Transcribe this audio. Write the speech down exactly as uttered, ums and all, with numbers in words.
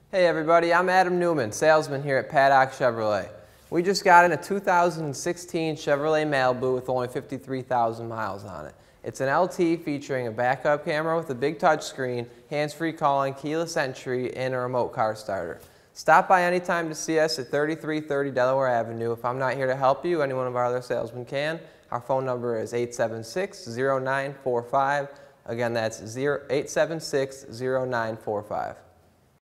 Hey everybody, I'm Adam Newman, salesman here at Paddock Chevrolet. We just got in a two thousand sixteen Chevrolet Malibu with only fifty-three thousand miles on it. It's an L T featuring a backup camera with a big touchscreen, hands-free calling, keyless entry, and a remote car starter. Stop by anytime to see us at thirty-three thirty Delaware Avenue. If I'm not here to help you, any one of our other salesmen can. Our phone number is eight seven six, zero nine four five. Again, that's eight seven six, zero nine four five.